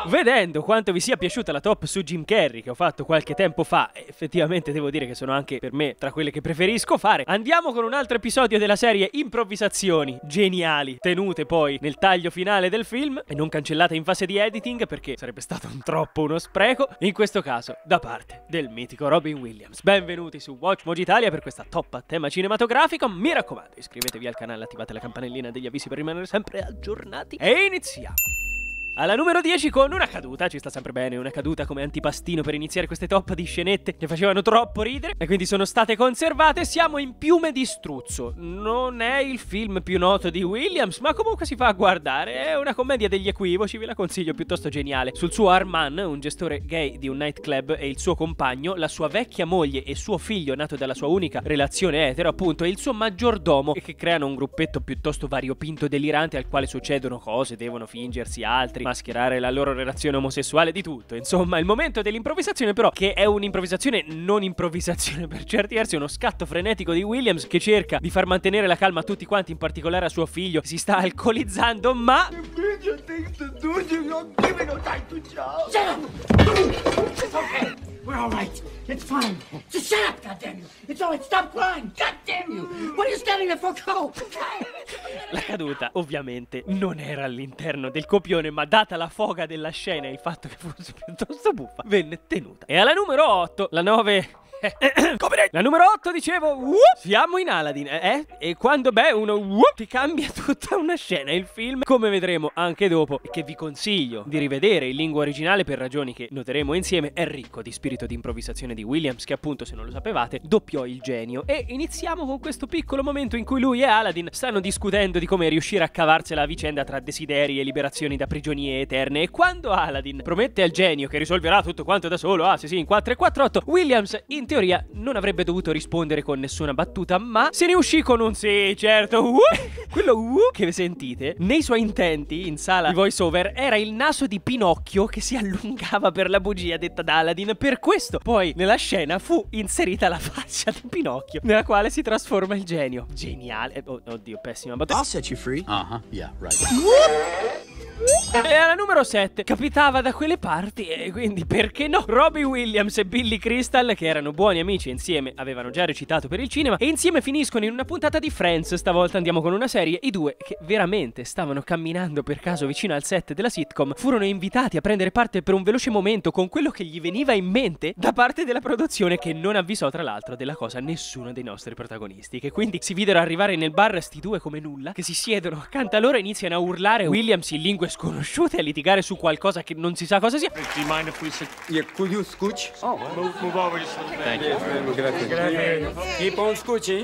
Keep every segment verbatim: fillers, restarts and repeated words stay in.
Vedendo quanto vi sia piaciuta la top su Jim Carrey che ho fatto qualche tempo fa, effettivamente devo dire che sono anche per me tra quelle che preferisco fare, andiamo con un altro episodio della serie improvvisazioni geniali, tenute poi nel taglio finale del film e non cancellate in fase di editing perché sarebbe stato un troppo uno spreco, in questo caso da parte del mitico Robin Williams. Benvenuti su WatchMojo Italia per questa top a tema cinematografico. Mi raccomando, iscrivetevi al canale, attivate la campanellina degli avvisi per rimanere sempre aggiornati e iniziamo. Alla numero dieci con una caduta, ci sta sempre bene una caduta come antipastino per iniziare queste top di scenette che facevano troppo ridere e quindi sono state conservate. Siamo in Piume di Struzzo. Non è il film più noto di Williams, ma comunque si fa a guardare. È una commedia degli equivoci, ve la consiglio, piuttosto geniale. Sul suo Arman, un gestore gay di un nightclub, e il suo compagno, la sua vecchia moglie e suo figlio nato dalla sua unica relazione etero, appunto, e il suo maggiordomo, e che creano un gruppetto piuttosto variopinto e delirante al quale succedono cose, devono fingersi altri, mascherare la loro relazione omosessuale, di tutto. Insomma, il momento dell'improvvisazione, però, che è un'improvvisazione non improvvisazione per certi versi, è uno scatto frenetico di Williams che cerca di far mantenere la calma a tutti quanti, in particolare a suo figlio che si sta alcolizzando, ma We're all right. It's fine. Just shut up, goddamn you. It's all right. Stop crying. Goddamn you. What are you standing there for? Go. la caduta ovviamente non era all'interno del copione, ma data la foga della scena e il fatto che fosse piuttosto buffa, venne tenuta. E alla numero otto, la nove... La numero otto, dicevo, whoop, siamo in Aladdin, eh? E quando, beh, uno whoop, ti cambia tutta una scena. Il film, come vedremo anche dopo, e che vi consiglio di rivedere in lingua originale per ragioni che noteremo insieme, è ricco di spirito di improvvisazione di Williams, che appunto, se non lo sapevate, doppiò il genio. E iniziamo con questo piccolo momento in cui lui e Aladdin stanno discutendo di come riuscire a cavarsela a vicenda tra desideri e liberazioni da prigionie eterne. E quando Aladdin promette al genio che risolverà tutto quanto da solo, ah sì sì, in quattro e quattro otto, Williams in teoria non avrebbe dovuto rispondere con nessuna battuta, ma se ne uscì con un sì, certo. Uh, quello uh, che sentite nei suoi intenti in sala di voice over era il naso di Pinocchio che si allungava per la bugia detta da Aladdin. Per questo poi nella scena fu inserita la faccia di Pinocchio nella quale si trasforma il genio. Geniale. Oh, oddio, pessima battuta. I'll set you free. Uh-huh, yeah, right. E alla numero sette capitava da quelle parti e quindi perché no? Robin Williams e Billy Crystal, che erano buoni amici insieme, avevano già recitato per il cinema e insieme finiscono in una puntata di Friends. Stavolta andiamo con una serie. I due, che veramente stavano camminando per caso vicino al set della sitcom, furono invitati a prendere parte per un veloce momento con quello che gli veniva in mente da parte della produzione, che non avvisò tra l'altro della cosa nessuno dei nostri protagonisti, che quindi si videro arrivare nel bar sti due come nulla, che si siedono accanto a loro e iniziano a urlare Williams in lingue sconosciute, a litigare su qualcosa che non si sa cosa sia. Do you mind if we sit? Yeah, could you scooch? Oh, move, move over just a little bit. Thank you. Grazie. Keep on scooching.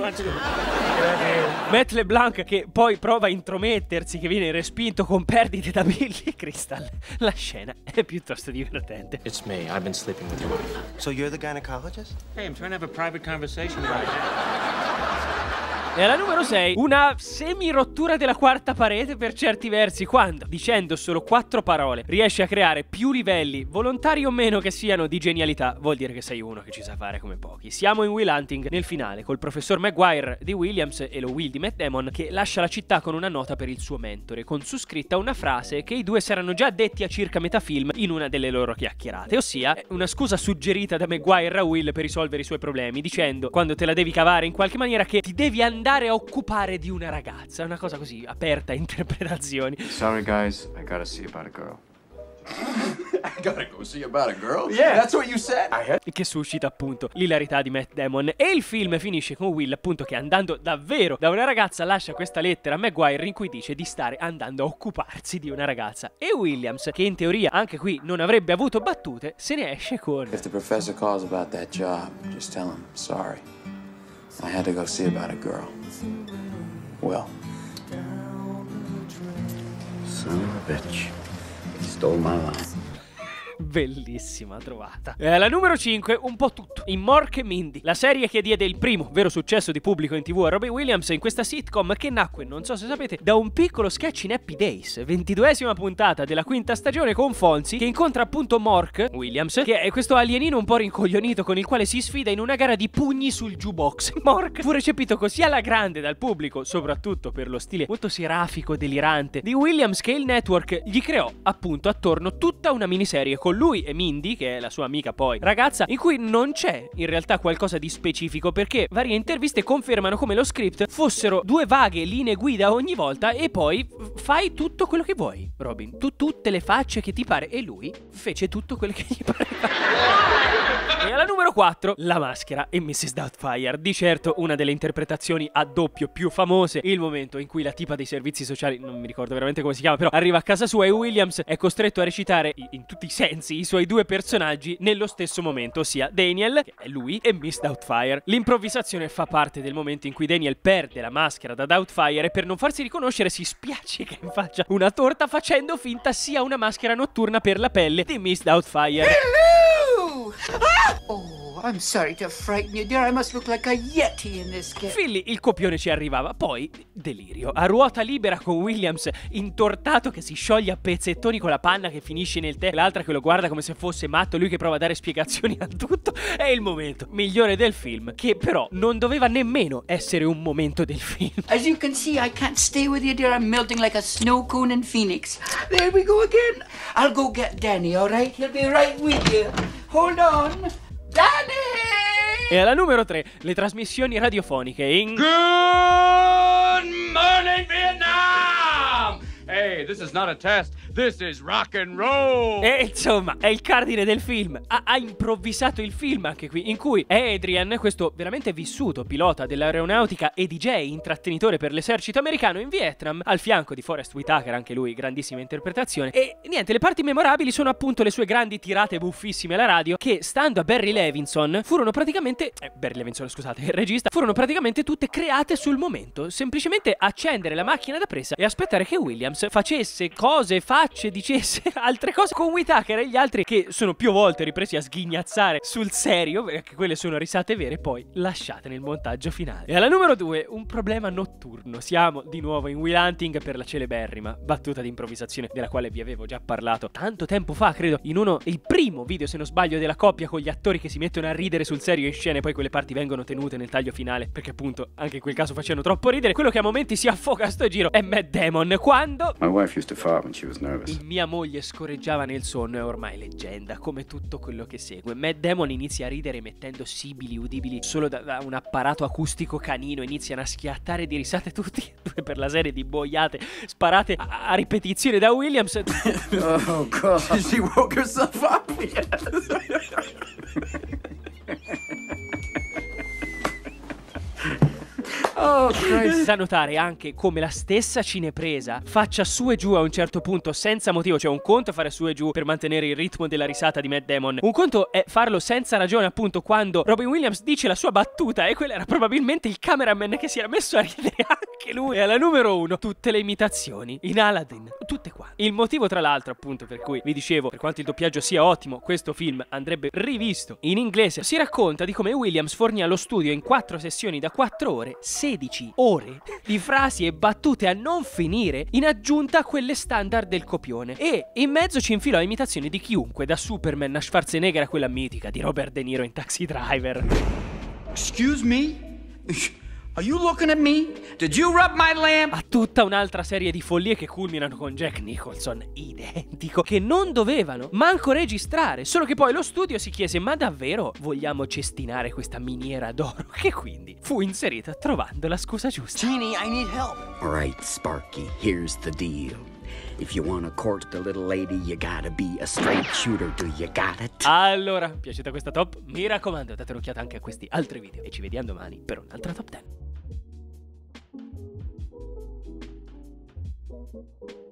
Matt LeBlanc, che poi prova a intromettersi, che viene respinto con perdite da Billy Crystal. La scena è piuttosto divertente. It's me. I've been sleeping with your wife. So you're the gynecologist? Hey, I'm trying to have a private conversation about it. E alla numero sei, una semi-rottura della quarta parete per certi versi, quando, dicendo solo quattro parole, riesci a creare più livelli, volontari o meno che siano, di genialità. Vuol dire che sei uno che ci sa fare come pochi. Siamo in Will Hunting, nel finale, col professor Maguire di Williams e lo Will di Matt Damon, che lascia la città con una nota per il suo mentore, con su scritta una frase che i due si erano già detti a circa metà film in una delle loro chiacchierate, ossia una scusa suggerita da Maguire a Will per risolvere i suoi problemi, dicendo, quando te la devi cavare in qualche maniera, che ti devi andare andare a occupare di una ragazza. Una cosa così aperta a interpretazioni. Sorry guys, I gotta see about a girl. I gotta go see about a girl? Yeah. That's what you said? I had... Che suscita appunto l'ilarità di Matt Damon. E il film finisce con Will appunto che, andando davvero da una ragazza, lascia questa lettera a Maguire in cui dice di stare andando a occuparsi di una ragazza. E Williams, che in teoria anche qui non avrebbe avuto battute, se ne esce con: If the professor calls about that job, just tell him sorry. I had to go see about a girl. Well. Son of a bitch. He stole my line. Bellissima trovata. E alla numero cinque, un po' tutto. In Mork e Mindy, la serie che diede il primo vero successo di pubblico in tv a Robin Williams, in questa sitcom che nacque, non so se sapete, da un piccolo sketch in Happy Days, ventiduesima puntata della quinta stagione, con Fonzie che incontra appunto Mork Williams, che è questo alienino un po' rincoglionito con il quale si sfida in una gara di pugni sul jukebox. Mork fu recepito così alla grande dal pubblico, soprattutto per lo stile molto serafico, delirante di Williams, che il network gli creò appunto attorno tutta una miniserie con lui e Mindy, che è la sua amica poi ragazza, in cui non c'è in realtà qualcosa di specifico, perché varie interviste confermano come lo script fossero due vaghe linee guida ogni volta e poi fai tutto quello che vuoi, Robin, tu tutte le facce che ti pare, e lui fece tutto quello che gli pareva. E alla numero quattro, La Maschera e missus Doubtfire. Di certo una delle interpretazioni a doppio più famose, il momento in cui la tipa dei servizi sociali, non mi ricordo veramente come si chiama, però arriva a casa sua e Williams è costretto a recitare in tutti i sensi i suoi due personaggi nello stesso momento, ossia Daniel, che è lui, e Miss Doubtfire. L'improvvisazione fa parte del momento in cui Daniel perde la maschera da Doubtfire e per non farsi riconoscere si spiaccica in faccia una torta facendo finta sia una maschera notturna per la pelle di Miss Doubtfire. Hello! Ah! Oh, I'm sorry to frighten you, dear. I must look like a yeti in this kit. Fin lì il copione ci arrivava, poi delirio. A ruota libera con Williams intortato che si scioglie a pezzettoni con la panna che finisce nel tè, l'altra che lo guarda come se fosse matto, lui che prova a dare spiegazioni a tutto. È il momento migliore del film, che però non doveva nemmeno essere un momento del film. As you can see, I can't stay with you, dear. I'm melting like a snow cone in Phoenix. There we go again. I'll go get Danny, all right? He'll be right with you. Hold on. Danny! E alla numero tre, le trasmissioni radiofoniche in Good morning, Vietnam! Hey, this is not a test. This is rock and roll. E insomma, è il cardine del film. Ha, ha improvvisato il film anche qui, in cui Adrian, questo veramente vissuto pilota dell'aeronautica e D J intrattenitore per l'esercito americano in Vietnam, al fianco di Forest Whitaker, anche lui grandissima interpretazione. E niente, le parti memorabili sono appunto le sue grandi tirate buffissime alla radio, che stando a Barry Levinson furono praticamente eh, Barry Levinson, scusate, il regista, furono praticamente tutte create sul momento. Semplicemente accendere la macchina da presa e aspettare che Williams facesse cose, facce, dicesse altre cose con Whitaker e gli altri, che sono più volte ripresi a sghignazzare sul serio, perché quelle sono risate vere, poi lasciate nel montaggio finale. E alla numero due, un problema notturno. Siamo di nuovo in Will Hunting per la celeberrima battuta di improvvisazione della quale vi avevo già parlato tanto tempo fa, credo, in uno, il primo video se non sbaglio, della coppia con gli attori che si mettono a ridere sul serio in scena e poi quelle parti vengono tenute nel taglio finale, perché appunto anche in quel caso facevano troppo ridere. Quello che a momenti si affoga a sto giro è Matt Damon, quando My wife used to fart when she was nervous. il mia moglie scorreggiava nel sonno, è ormai leggenda, come tutto quello che segue. Matt Damon inizia a ridere mettendo sibili udibili solo da, da un apparato acustico canino, iniziano a schiattare di risate tutti per la serie di boiate sparate a, a ripetizione da Williams. Oh, God. She woke herself up. Oh, Christ. Da notare anche come la stessa cinepresa faccia su e giù a un certo punto senza motivo. Cioè un conto è fare su e giù per mantenere il ritmo della risata di Matt Damon, un conto è farlo senza ragione, appunto quando Robin Williams dice la sua battuta e quello era probabilmente il cameraman che si era messo a ridere anche lui. E alla numero uno, tutte le imitazioni in Aladdin, tutte qua. Il motivo tra l'altro appunto per cui vi dicevo, per quanto il doppiaggio sia ottimo, questo film andrebbe rivisto in inglese. Si racconta di come Williams fornì allo studio in quattro sessioni da quattro ore sedici ore di frasi e battute a non finire, in aggiunta a quelle standard del copione, e in mezzo ci infilò imitazioni di chiunque, da Superman a Schwarzenegger a quella mitica di Robert De Niro in Taxi Driver. Excuse me? Are you looking at me? Did you rub my lamp? A tutta un'altra serie di follie che culminano con Jack Nicholson identico, che non dovevano manco registrare, solo che poi lo studio si chiese: ma davvero vogliamo cestinare questa miniera d'oro? Che quindi fu inserita trovando la scusa giusta. Genie, I need help. All right, Sparky, here's the deal. If you want to court the little lady, you gotta be a straight shooter, do you got it? Allora, piaciuta questa top? Mi raccomando, date un'occhiata anche a questi altri video e ci vediamo domani per un'altra top dieci.